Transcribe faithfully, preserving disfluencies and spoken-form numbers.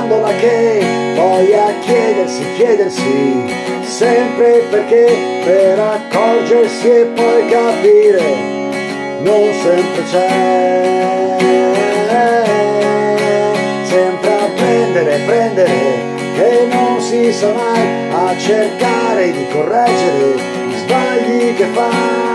gondola che voglia chiedersi, chiedersi sempre perché, per accorgersi e poi capire non sempre c'è, sempre a prendere, prendere che non si sa mai, a cercare di correggere gli sbagli che fa.